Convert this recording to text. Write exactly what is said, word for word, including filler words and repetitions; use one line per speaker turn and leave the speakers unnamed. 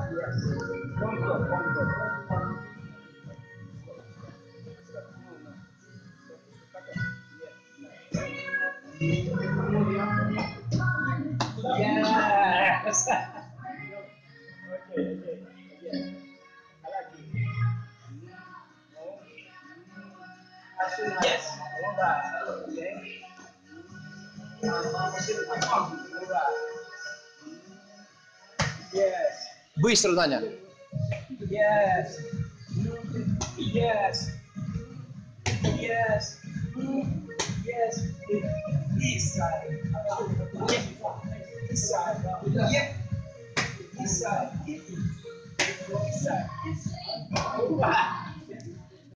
Yes. One go, one go. No, no. Yes. Okay, okay. Again. I like it. No. As soon as yes. I want that. Okay. Alright. Yes.
Быстро, Даня.
Yes. Yes. Yes. Yes. This side. This side. Yeah. This side. This side.